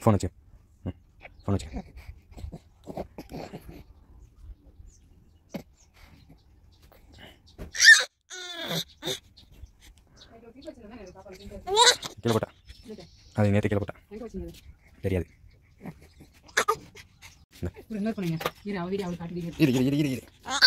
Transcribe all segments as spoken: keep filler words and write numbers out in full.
Phone வச்சு ம் phone வச்சு கீழே போட்டா அது நேற்று கீழே போட்டா தெரியாது இரு இரு இரு இரு இரு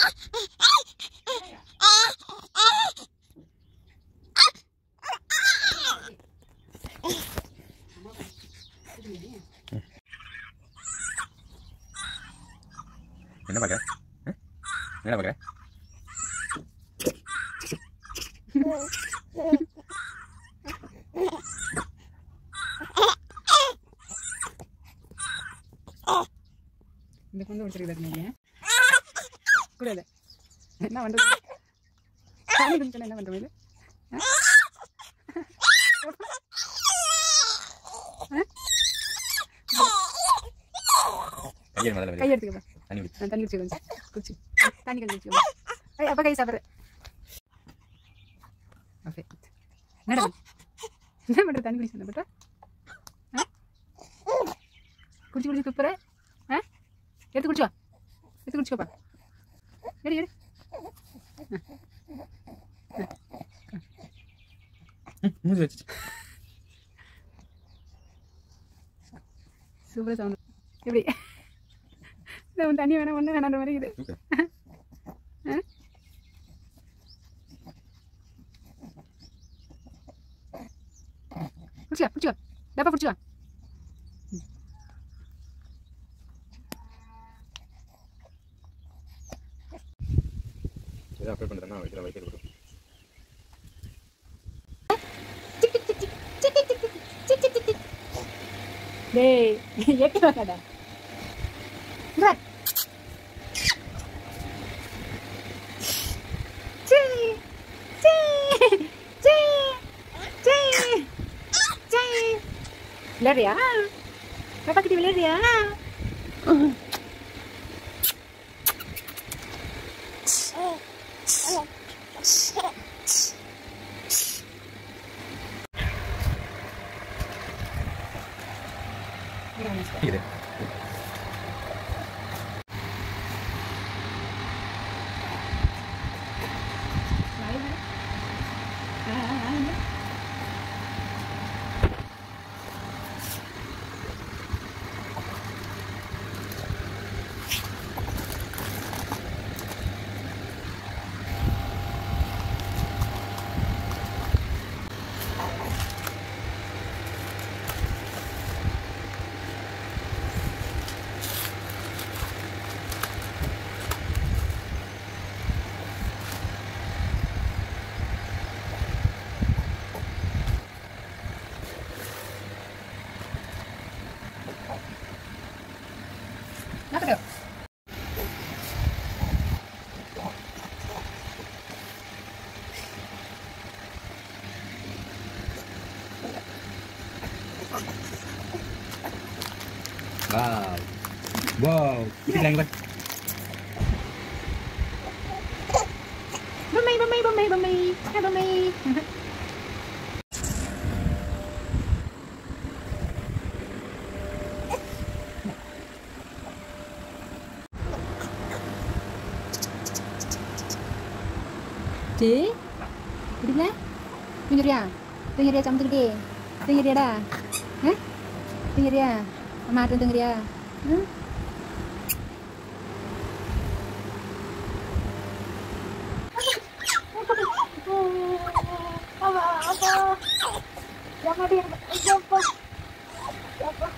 என்ன பார்க்குற என்ன பார்க்குற இந்த கொண்டு வச்சிருக்கிறது நீங்கள் கூட இல்லை என்ன பண்ணுறது சாமி கும்பிட்டு என்ன பண்ணுறது கை எடுத்துக்கப்பா தண்ணி குடிச்சு குடிச்சு தண்ணி கஞ்சி குடிச்சு அப்போ கை சாப்பிட்ற ஓகே என்னடா என்ன பண்ணுற தண்ணி குடிச்சு என்ன பண்ணுற குடிச்சு குடிச்சு துப்புற ஆ எடுத்து குடிச்சுவா எடுத்து குடிச்சுக்கோப்பா எடு எடு மூஞ்சி வச்சு சூப்பராக சவுண்ட் எப்படி இந்த தண்ணி வேணா ஒன்று வேணான்ற மாதிரி இது பிடிச்சிவா பிடிச்சிவா டப்பா பிடிச்சிவா இதை அப்ளை பண்ணுறேன்னா இதில் வைக்கிறது டேய் எட்டு வாங்கடா விளையாடுறியா பாப்பா கிட்ட விளையாடுறியா இது Wow, wow, ini keren banget. Bamai, bamai, bamai, bamai, hai bamai. Cik, udah tunjuk dia, tunjuk dia jam gede, tunjuk dia dah, hah? Tunjuk dia, mama ada tunjuk dia, hmm? Apa apa? Yang ada yang apa? Apa?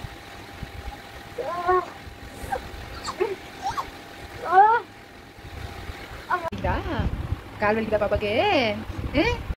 Ah, ah, dah. Kalau kita apa pakai? Eh?